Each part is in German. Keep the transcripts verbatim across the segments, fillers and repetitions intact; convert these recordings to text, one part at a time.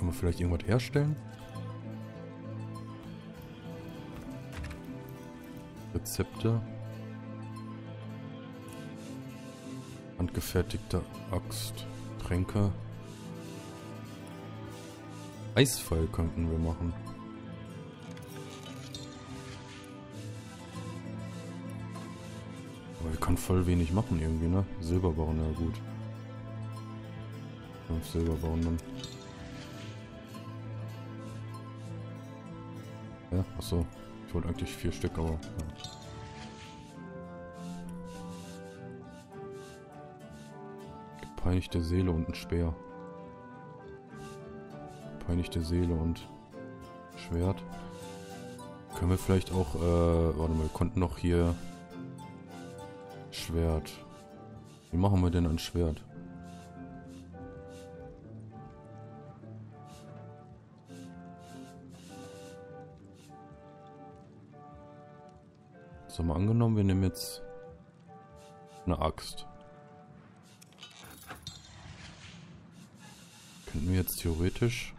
Können wir vielleicht irgendwas herstellen? Rezepte. Handgefertigte Axt. Tränke. Eisfall könnten wir machen. Aber wir können voll wenig machen irgendwie, ne? Silber bauen, ja gut. Fünf Silber bauen dann. Ja, achso. Ich wollte eigentlich vier Stück, aber ja. Gepeinigte Seele und ein Speer. Gepeinigte Seele und Schwert. Können wir vielleicht auch, äh, warte mal, wir konnten noch hier Schwert. Wie machen wir denn ein Schwert? So, mal angenommen, wir nehmen jetzt eine Axt. Könnten wir jetzt theoretisch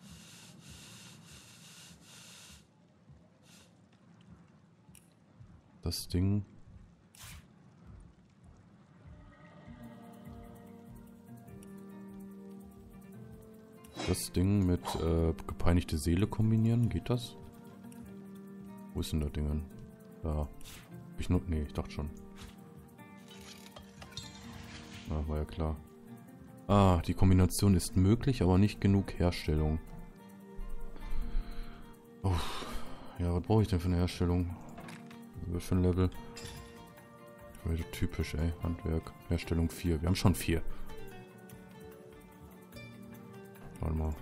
das Ding das Ding mit äh, gepeinigte Seele kombinieren? Geht das? Wo ist denn das Ding? Da. Hab ich nur. Nee, ich dachte schon. Ah, war ja klar. Ah, die Kombination ist möglich, aber nicht genug Herstellung. Oh. Ja, was brauche ich denn für eine Herstellung? Was für ein Level? So typisch, ey. Handwerk. Herstellung vier. Wir haben schon vier. Warte mal.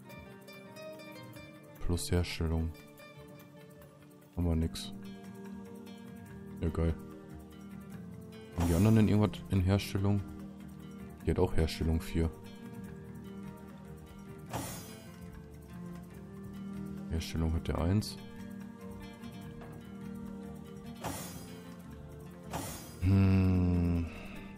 Plus Herstellung. Haben wir nix. Ja, geil. Haben die anderen denn irgendwas in Herstellung? Die hat auch Herstellung vier. Herstellung hat der eins. Hm.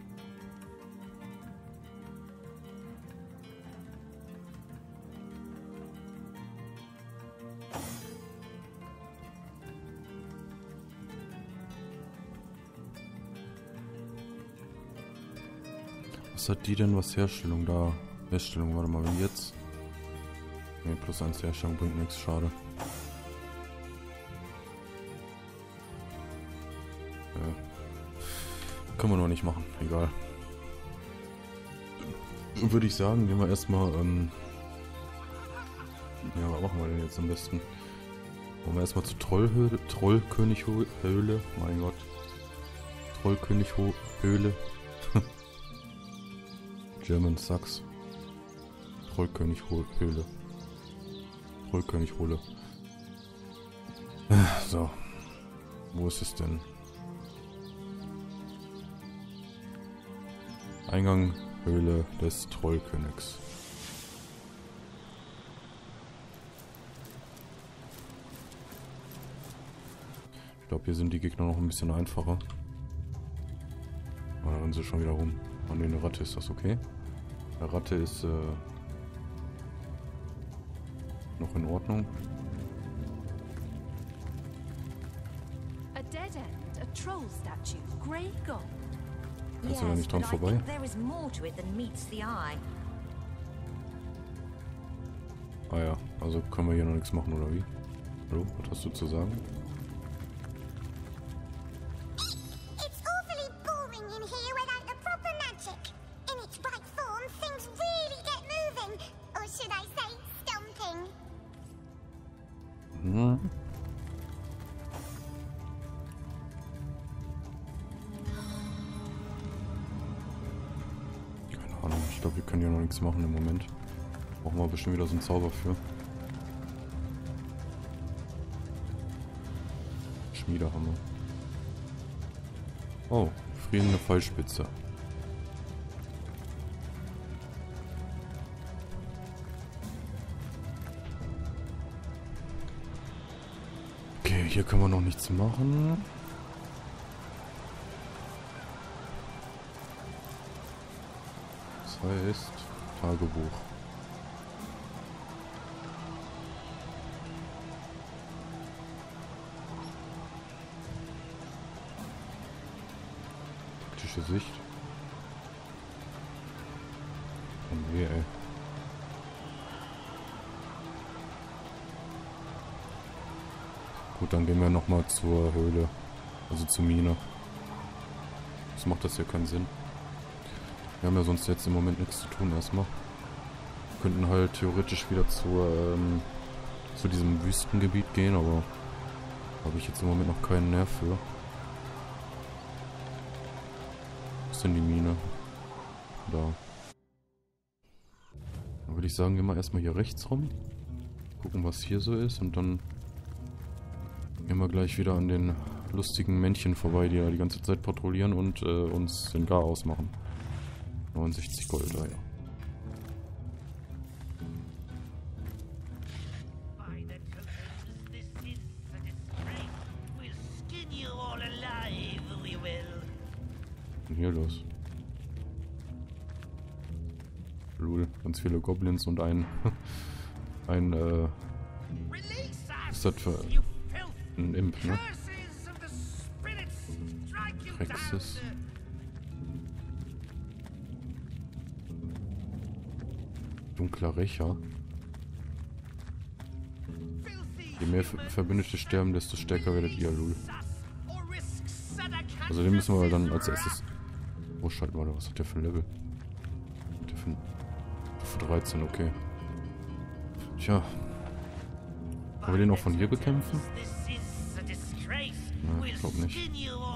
Was hat die denn, was Herstellung da? Herstellung, warte mal, wenn jetzt... Ne, plus eins Herstellung bringt nichts, schade. Ja. Können wir noch nicht machen, egal. Würde ich sagen, nehmen wir erstmal, ähm... ja, was machen wir denn jetzt am besten? Wollen wir erstmal zur Trollhöhle, Trollkönighöhle, mein Gott. Trollkönighöhle. German Sucks. Trollkönighöhle. Trollkönighöhle. So. Wo ist es denn? Eingang Höhle des Trollkönigs. Ich glaube, hier sind die Gegner noch ein bisschen einfacher. Oh, da rennen sie schon wieder rum. Oh ne, eine Ratte, ist das okay? Eine Ratte ist äh, noch in Ordnung. A dead end, a troll statue, grey gold. Kannst du da nicht dran vorbei? Ah ja, also können wir hier noch nichts machen, oder wie? Hallo, was hast du zu sagen? Hm. Keine Ahnung, ich glaube, wir können hier noch nichts machen im Moment. Brauchen wir bestimmt wieder so einen Zauber für. Schmiedehammer. Oh, frierende Pfeilspitze. Okay, hier können wir noch nichts machen. Das heißt Tagebuch. optische Sicht. Und weh, ey. Gut, dann gehen wir nochmal zur Höhle. Also zur Mine. Das macht das ja keinen Sinn. Wir haben ja sonst jetzt im Moment nichts zu tun erstmal. Wir könnten halt theoretisch wieder zur, ähm, zu diesem Wüstengebiet gehen, aber habe ich jetzt im Moment noch keinen Nerv für. Wo ist denn die Mine? Da. Dann würde ich sagen, gehen wir erstmal hier rechts rum. Gucken, was hier so ist und dann gehen wir gleich wieder an den lustigen Männchen vorbei, die da die ganze Zeit patrouillieren und äh, uns den Gar ausmachen. neunundsechzig Gold, ah ja. Was ist denn hier los? Lul, ganz viele Goblins und ein ein äh was ist das für ein Imp, ne? Rexis. Dunkler Rächer. Je mehr Verbündete sterben, desto stärker werdet ihr, Lul. Also den müssen wir dann als erstes ausschalten, oder was hat der für ein Level? Der für, für dreizehn, okay. Tja. Wollen wir den auch von hier bekämpfen? Na, ich glaube nicht.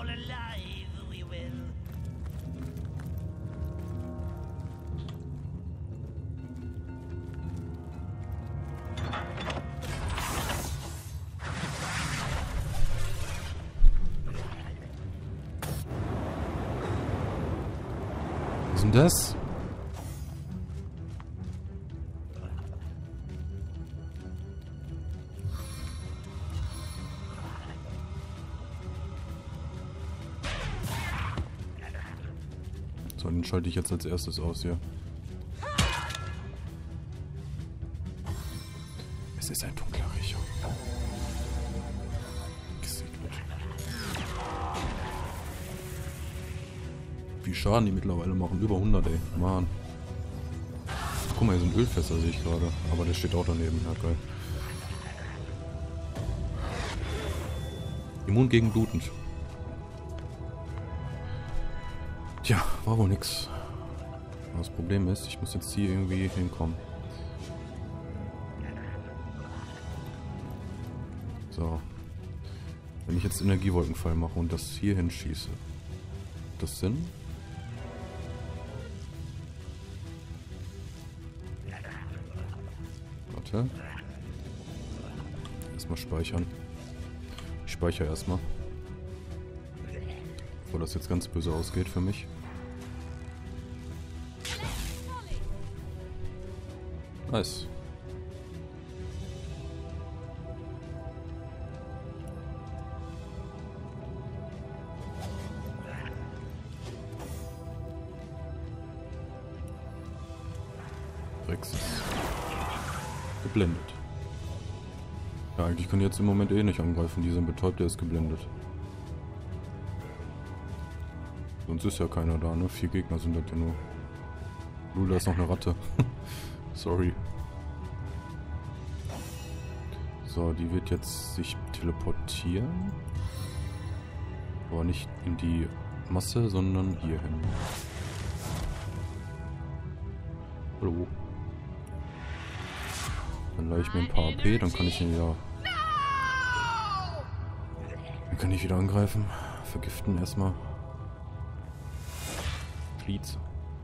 Was ist denn das? So, den schalte ich jetzt als erstes aus hier. Es ist ein dunkler Rächer. Gesegnet. Wie Schaden die mittlerweile machen. Über hundert, ey. Mann. Guck mal, hier sind Ölfässer, sehe ich gerade. Aber der steht auch daneben. Ja, geil. Immun gegen blutend. Tja, war wohl nix. Das Problem ist, ich muss jetzt hier irgendwie hinkommen. So. Wenn ich jetzt Energiewolkenfall mache und das hier hinschieße. Macht das Sinn? Warte. Erstmal speichern. Ich speichere erstmal. Bevor das jetzt ganz böse ausgeht für mich. Nice. Rexis. Geblendet. Ja, eigentlich können die jetzt im Moment eh nicht angreifen. Die sind betäubt, der ist geblendet. Sonst ist ja keiner da, ne? Vier Gegner sind das ja nur. Lul, da ist noch eine Ratte. Sorry. So, die wird jetzt sich teleportieren. Aber nicht in die Masse, sondern hier hin. Hallo. Dann leihe ich mir ein paar A P, dann kann ich ihn wieder... Dann kann ich wieder angreifen. Vergiften erstmal. Fleets.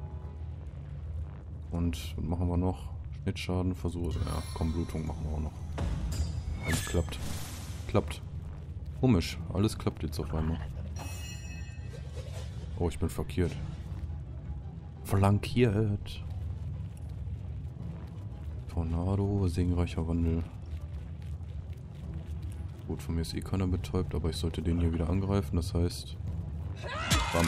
Und was machen wir noch? Schnittschaden, Versuche. Ja, komm, Blutung machen wir auch noch. Alles klappt. Klappt. Komisch. Alles klappt jetzt auf einmal. Oh, ich bin flankiert. Flankiert. Tornado, segenreicher Wandel. Gut, von mir ist eh keiner betäubt, aber ich sollte den hier wieder angreifen. Das heißt... Bam.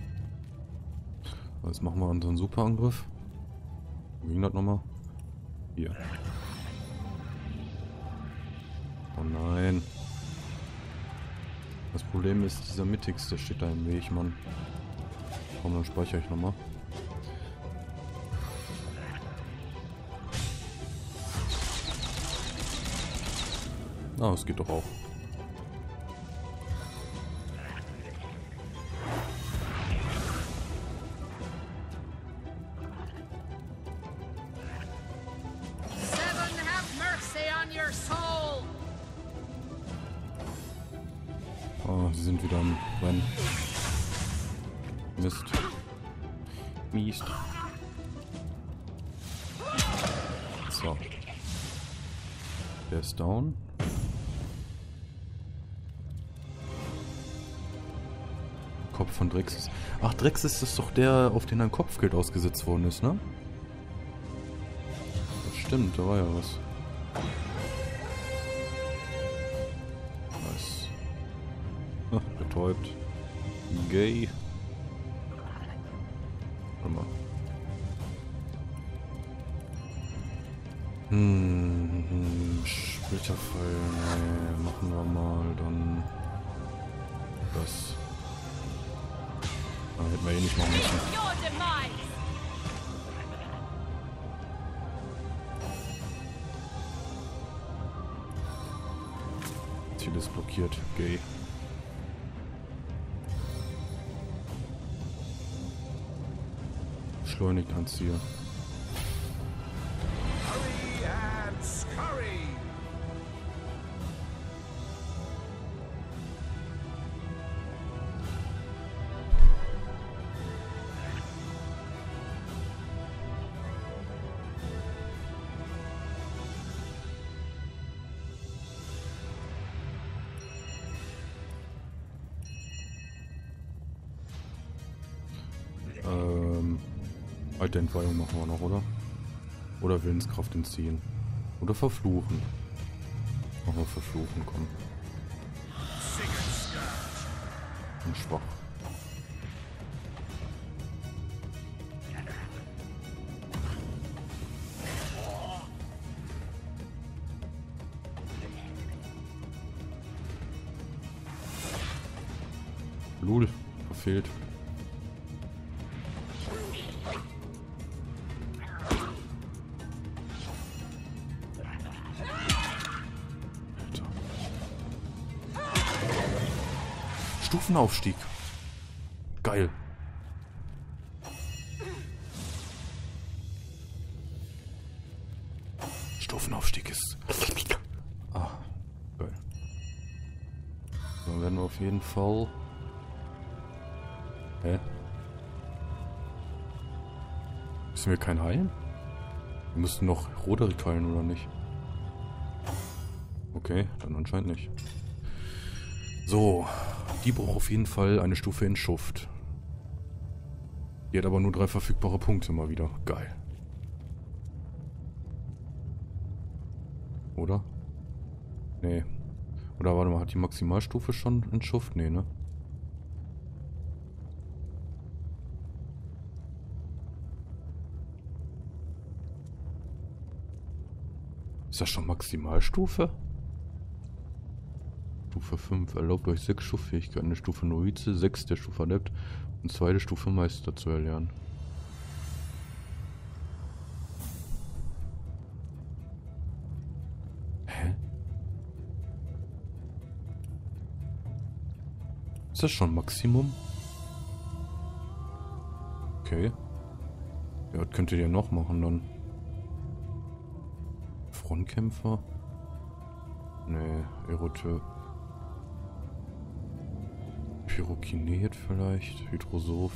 Jetzt machen wir unseren Superangriff. Wo ging das nochmal? Hier. Oh nein. Das Problem ist, dieser mittigste steht da im Weg, Mann. Komm, dann speichere ich nochmal. Ah, es geht doch auch. Oh, sie sind wieder am Rennen. Mist. Mist. So. Der ist down. Kopf von Drexis. Ach, Drexis ist doch der, auf den ein Kopfgeld ausgesetzt worden ist, ne? Das stimmt, da war ja was. Nice. Ach, betäubt. Gay. Warte mal. Hm, Splitterfall. Nee, machen wir mal dann das. Ah, hätten wir eh nicht machen müssen. Ziel ist blockiert. Gay. Beschleunigt ans Ziel. Ähm, alte Entweihung machen wir noch, oder? Oder Willenskraft entziehen. Oder verfluchen. Machen wir verfluchen, komm. Und schwach. Lul, verfehlt. Stufenaufstieg. Geil. Stufenaufstieg ist... Ah, geil. Dann werden wir auf jeden Fall... Hä? Müssen wir kein heilen? Wir müssen noch Roderick heilen, oder nicht? Okay, dann anscheinend nicht. So, die braucht auf jeden Fall eine Stufe in Schuft. Die hat aber nur drei verfügbare Punkte mal wieder. Geil. Oder? Nee. Oder warte mal, hat die Maximalstufe schon in Schuft? Nee, ne? Ist das schon Maximalstufe? Stufe fünf erlaubt euch sechs Stuffähigkeiten, eine Stufe Novize, sechs der Stufe Adept und zweite Stufe Meister zu erlernen. Hä? Ist das schon Maximum? Okay. Ja, was könnt ihr ja noch machen dann? Frontkämpfer? Nee, Eroteur. Pyrokinet vielleicht? Hydrosoph?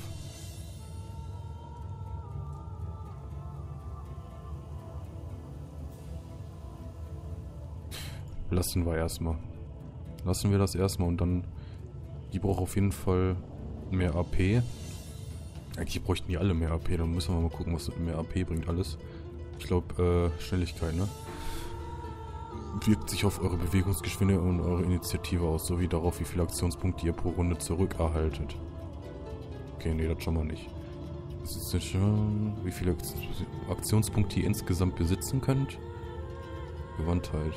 Lassen wir erstmal. Lassen wir das erstmal und dann... Die braucht auf jeden Fall mehr A P. Eigentlich bräuchten die alle mehr A P. Dann müssen wir mal gucken, was mehr A P bringt alles. Ich glaube, äh, Schnelligkeit, ne? Wirkt sich auf eure Bewegungsgeschwindigkeit und eure Initiative aus, sowie darauf, wie viele Aktionspunkte ihr pro Runde zurückerhaltet. Okay, nee, das schon mal nicht. Das ist jetzt schon, wie viele Aktionspunkte ihr insgesamt besitzen könnt. Gewandtheit.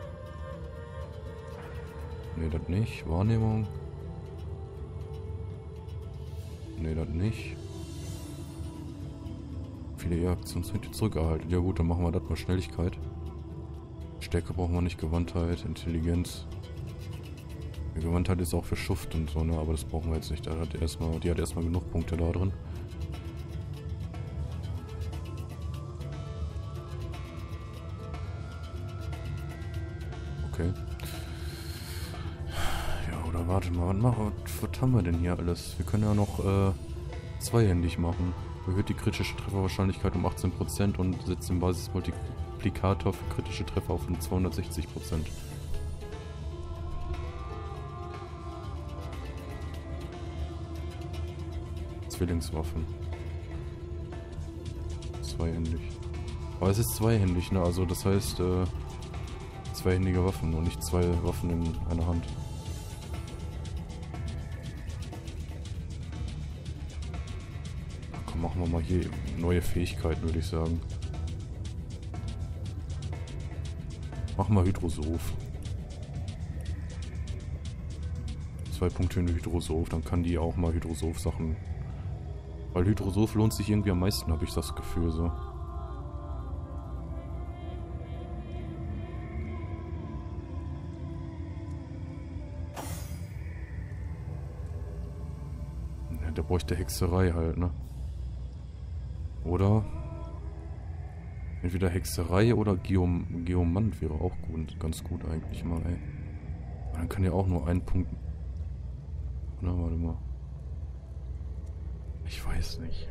Ne, das nicht. Wahrnehmung. Ne, das nicht. Viele eher Aktionspunkte zurückerhalten. Ja gut, dann machen wir das mal Schnelligkeit. Stärke brauchen wir nicht, Gewandtheit, Intelligenz. Die Gewandtheit ist auch für Schuft und so, ne? Aber das brauchen wir jetzt nicht. Da hat erstmal, die hat erstmal genug Punkte da drin. Okay. Ja, oder warte mal, was, machen, was haben wir denn hier alles? Wir können ja noch äh, zweihändig machen. Erhöht die kritische Trefferwahrscheinlichkeit um achtzehn Prozent und setzt den Basismultiplikator für kritische Treffer auf um zweihundertsechzig Prozent. Zwillingswaffen. Zweihändig. Aber es ist zweihändig, ne? Also das heißt, äh, zweihändige Waffen und nicht zwei Waffen in einer Hand. Komm, machen wir mal hier neue Fähigkeiten, würde ich sagen. Machen wir Hydrosoph. Zwei Punkte in Hydrosoph, dann kann die auch mal Hydrosoph-Sachen. Weil Hydrosoph lohnt sich irgendwie am meisten, habe ich das Gefühl so. Ja, der bräuchte Hexerei halt, ne? Oder? Entweder Hexerei oder Geom Geomant wäre auch gut, ganz gut eigentlich mal, ey. Aber dann kann ja auch nur ein Punkt... Na, warte mal. Ich weiß nicht.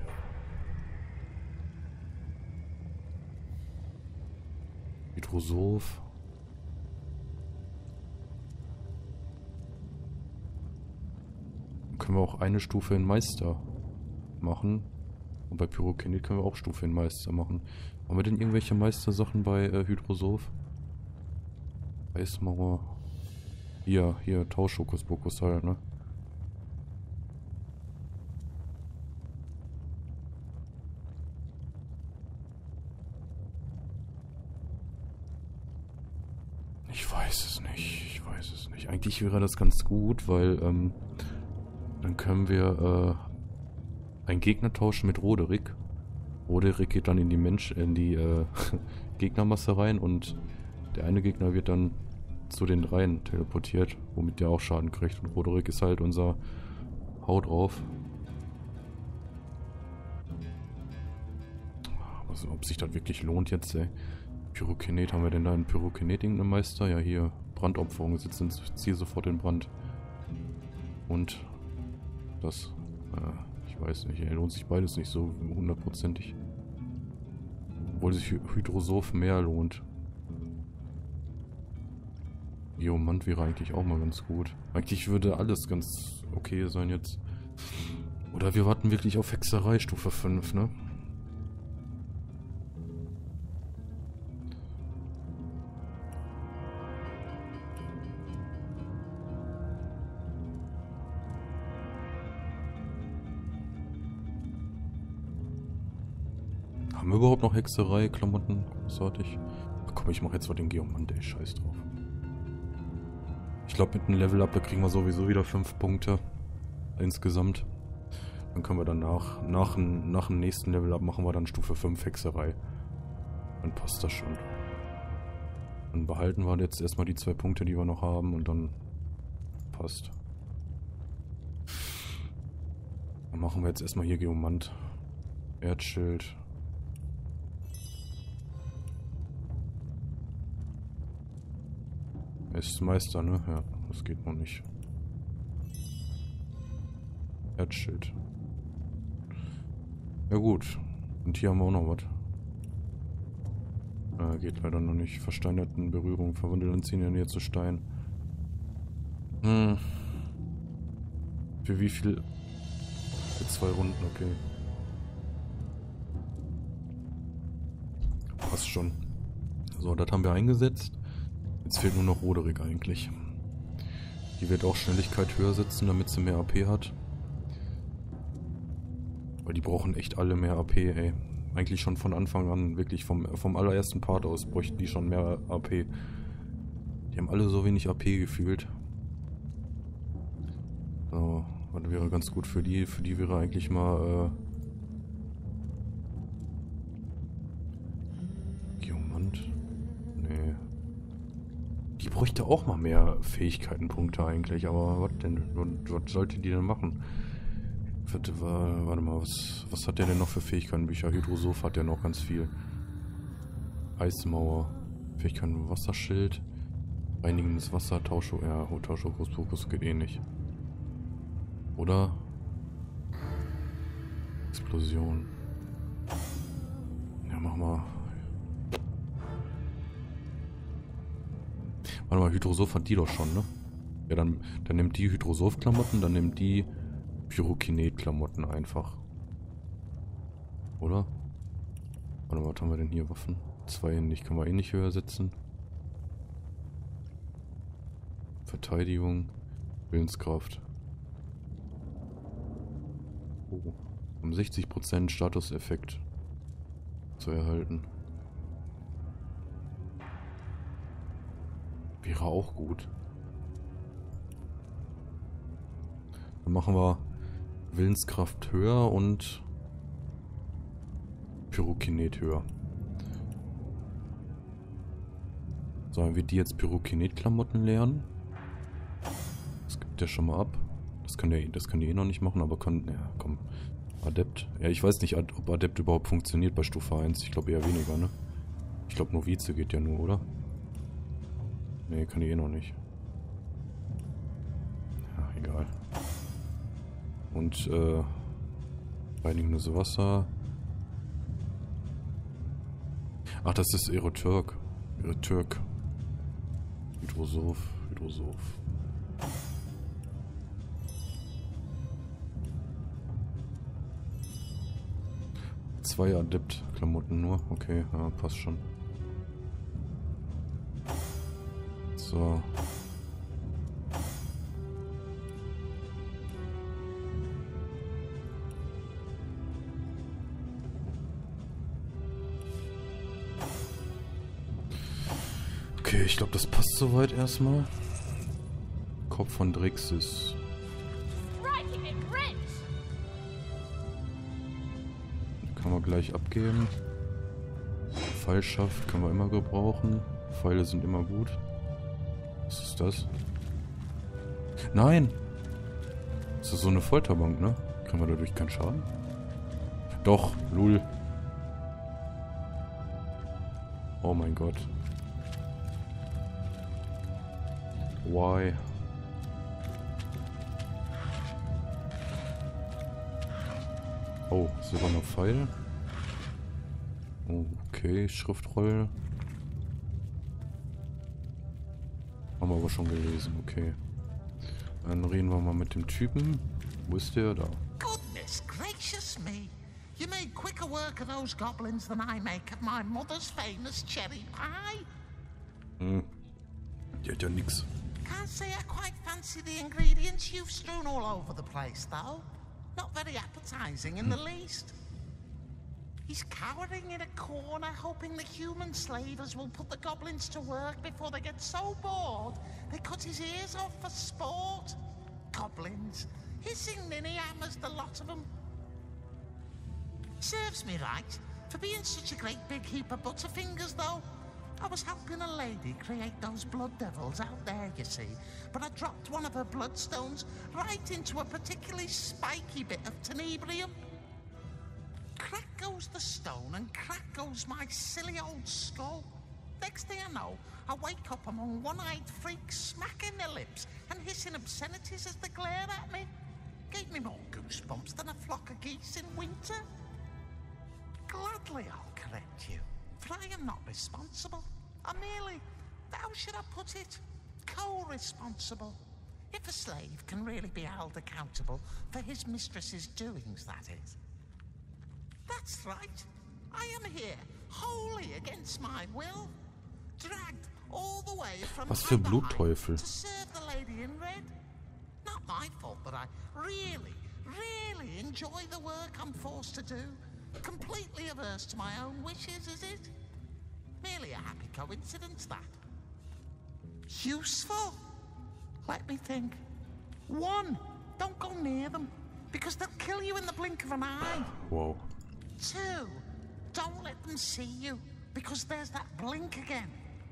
Hydrosoph. Dann können wir auch eine Stufe in Meister machen. Und bei Pyrokinet können wir auch Stufe in Meister machen. Haben wir denn irgendwelche Meistersachen bei äh, Hydrosoph? Eismauer. Hier, hier, Tauschhokuspokus halt, ne? Ich weiß es nicht, ich weiß es nicht. Eigentlich wäre das ganz gut, weil ähm, dann können wir äh, einen Gegner tauschen mit Roderick. Roderick geht dann in die Mensch, in die äh, Gegnermasse rein und der eine Gegner wird dann zu den dreien teleportiert, womit der auch Schaden kriegt. Und Roderick ist halt unser Hau drauf. Also, ob sich das wirklich lohnt jetzt, ey. Pyrokinet, haben wir denn da einen Pyrokinet irgendeinen Meister? Ja, hier, Brandopferung, sitzen, zieh sofort den Brand. Und das, äh, ich weiß nicht, ey, lohnt sich beides nicht so hundertprozentig. Obwohl sich Hydrosoph mehr lohnt. Geomant wäre eigentlich auch mal ganz gut. Eigentlich würde alles ganz okay sein jetzt. Oder wir warten wirklich auf Hexerei Stufe fünf, ne? Haben wir überhaupt noch Hexerei, Klamotten? Großartig. Komm, ich mache jetzt mal den Geomant, ey, scheiß drauf. Ich glaube, mit einem Level-Up, da kriegen wir sowieso wieder fünf Punkte. Insgesamt. Dann können wir danach, nach, nach dem nächsten Level-Up machen wir dann Stufe fünf Hexerei. Dann passt das schon. Dann behalten wir jetzt erstmal die zwei Punkte, die wir noch haben und dann passt. Dann machen wir jetzt erstmal hier Geomant. Erdschild. Er ist Meister, ne? Ja, das geht noch nicht. Erdschild. Ja gut. Und hier haben wir auch noch was. Ah, geht leider noch nicht. Versteinerten Berührung. Verwandelt und ziehen in der Nähe zu Stein. Hm. Für wie viel? Für zwei Runden, okay. Passt schon. So, das haben wir eingesetzt. Jetzt fehlt nur noch Roderick eigentlich. Die wird auch Schnelligkeit höher setzen, damit sie mehr A P hat. Weil die brauchen echt alle mehr A P, ey. Eigentlich schon von Anfang an, wirklich vom, vom allerersten Part aus bräuchten die schon mehr A P. Die haben alle so wenig A P gefühlt. So, das wäre ganz gut für die. Für die wäre eigentlich mal, äh... Geomant? Nee. Die bräuchte auch mal mehr Fähigkeitenpunkte eigentlich, aber was denn? Was, was sollte die denn machen? Warte, warte mal, was, was hat der denn noch für Fähigkeitenbücher? Hydrosoph hat der noch ganz viel. Eismauer. Fähigkeiten Wasserschild. Reinigendes Wasser, Tauscho, ja, Tauscho-Fokus geht eh nicht. Oder? Explosion. Ja, mach mal. Warte mal, Hydrosoph hat die doch schon, ne? Ja, dann, dann nimmt die Hydrosoph-Klamotten, dann nimmt die Pyrokinet-Klamotten einfach. Oder? Warte mal, was haben wir denn hier? Waffen? Zwei nicht, können wir eh nicht höher setzen. Verteidigung, Willenskraft. Oh, um sechzig Prozent Statuseffekt zu erhalten. Wäre auch gut. Dann machen wir Willenskraft höher und Pyrokinet höher. Sollen wir die jetzt Pyrokinet-Klamotten lernen? Das gibt der schon mal ab. Das kann der, das kann die eh noch nicht machen, aber kann... Ja, komm. Adept. Ja, ich weiß nicht, ob Adept überhaupt funktioniert bei Stufe eins. Ich glaube eher weniger, ne? Ich glaube, Novize geht ja nur, oder? Ne, kann die eh noch nicht. Ja, egal. Und, äh... reinigendes Wasser. Ach, das ist Aerotürk. Aerotürk. Hydrosoph. Hydrosoph. Zwei Adept-Klamotten nur. Okay, ja, passt schon. So. Okay, ich glaube, das passt soweit erstmal. Kopf von Drixis. Kann man gleich abgeben. Pfeilschaft können wir immer gebrauchen. Pfeile sind immer gut. Was ist das? Nein! Das ist so eine Folterbank, ne? Kriegen wir dadurch keinen Schaden? Doch, lul. Oh mein Gott. Why? Oh, silberner Pfeil. Okay, Schriftroll. Haben wir aber schon gelesen, okay. Dann reden wir mal mit dem Typen. Wo ist der? Da. Goodness gracious me! You made quicker work of those goblins than I make of my mother's famous cherry pie. Hm. Die hat ja nix. Can't say I quite fancy the ingredients you've strewn all over the place, though. Not very appetizing in the least. He's cowering in a corner, hoping the human slavers will put the goblins to work before they get so bored they cut his ears off for sport. Goblins, hissing ninny hammers, the lot of them. Serves me right for being such a great big heap of butterfingers, though. I was helping a lady create those blood devils out there, you see, but I dropped one of her bloodstones right into a particularly spiky bit of tenebrium. Crack goes the stone and crack goes my silly old skull. Next thing I know, I wake up among one-eyed freaks smacking their lips and hissing obscenities as they glare at me. Gave me more goosebumps than a flock of geese in winter. Gladly I'll correct you. For I am not responsible. I'm merely, how should I put it, co-responsible. If a slave can really be held accountable for his mistress's doings, that is. That's right. I am here, wholly against my will. Dragged all the way from Was für Blutteufel. to serve the lady in red. Not my fault that I really, Really enjoy the work I'm forced to do? Completely averse to my own wishes, is it? Merely a happy coincidence, that. Useful? Let me think. One, don't go near them, because they'll kill you in the blink of an eye. Wow. Two, don't let them see you, because there's that blink again.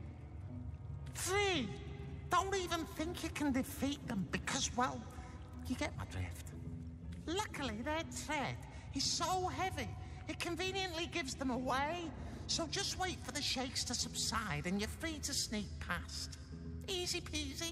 Three, don't even think you can defeat them, because, well, you get my drift. Luckily, their tread is so heavy, it conveniently gives them away. So just wait for the shakes to subside and you're free to sneak past. Easy peasy.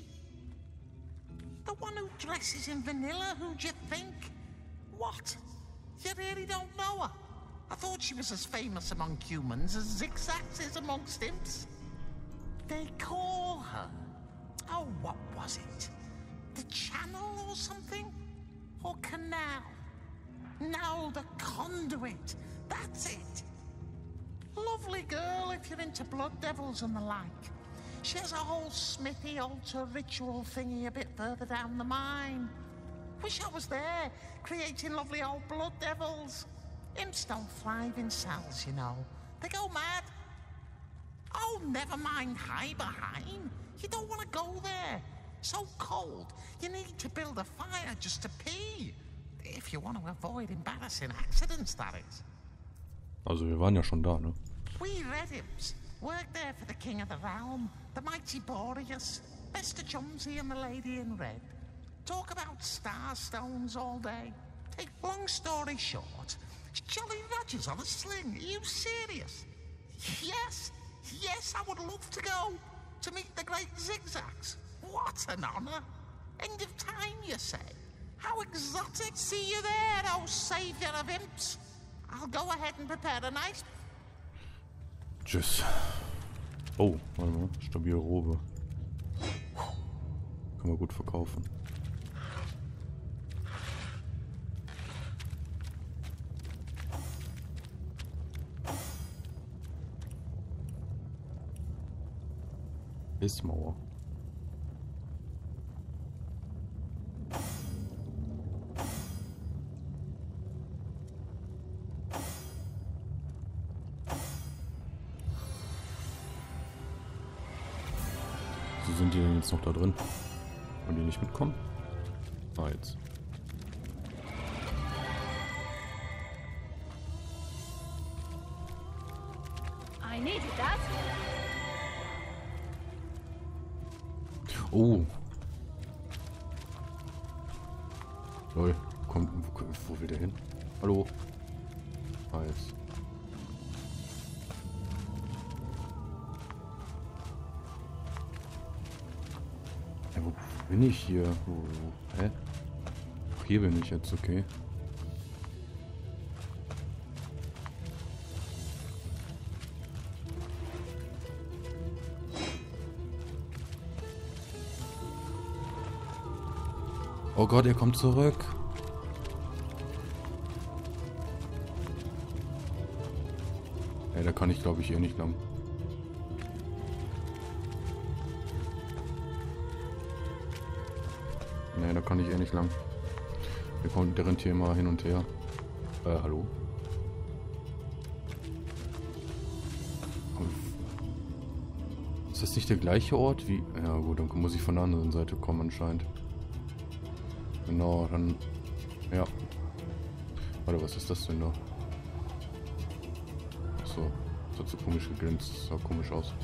The one who dresses in vanilla, who'd you think? What? You really don't know her? I thought she was as famous among humans as Zigzags is amongst imps. They call her... Oh, what was it? The Channel or something? Or Canal? No, the Conduit. That's it. Lovely girl if you're into blood devils and the like. She has a whole smithy altar ritual thingy a bit further down the mine. Wish I was there, creating lovely old blood devils. Imps don't thrive in cells, you know. They go mad. Oh, never mind Heiberheim. You don't want to go there. So cold, you need to build a fire just to pee. If you want to avoid embarrassing accidents, that is. Also wir waren ja schon da, ne? We Red Imps worked there for the King of the Realm, the mighty Boreas, Mister Chumsy and the Lady in Red. Talk about star stones all day. Take long story short, Jolly Roger's on a sling. Are you serious? Yes, yes, I would love to go to meet the great Zigzags. What an honor! End of time, you say? How exotic! See you there, oh savior of imps. I'll go ahead and prepare a nice... Tschüss. Oh, warte mal. Stabile Robe. Kann man gut verkaufen. Ismauer. So, sind die denn jetzt noch da drin? Wollen die nicht mitkommen? Ah, jetzt. I needed that. Oh. Lol. Kommt, wo, wo will der hin? Hallo? Ah, jetzt. Ja, wo bin ich hier? Wo, wo, hä? Ach, hier bin ich jetzt, okay. Oh Gott, er kommt zurück. Ey, da kann ich, glaube ich, eh nicht lang. Nee, da kann ich eh nicht lang. Der kommt, der rennt hier immer hin und her. Äh, hallo? Ist das nicht der gleiche Ort wie... Ja gut, dann muss ich von der anderen Seite kommen anscheinend. Genau, dann... Ja. Warte, was ist das denn da? Achso, das hat so komisch geglänzt. Das sah komisch aus.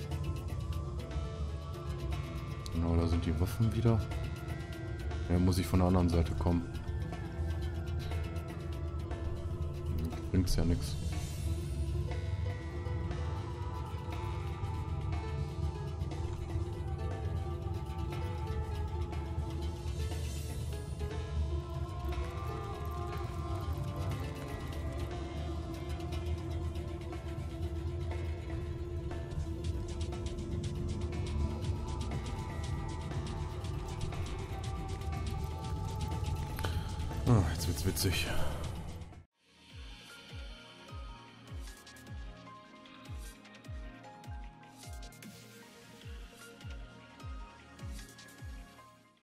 Genau, da sind die Waffen wieder. Ja, muss ich von der anderen Seite kommen. Bringt's ja nichts. Ah, jetzt wird's witzig.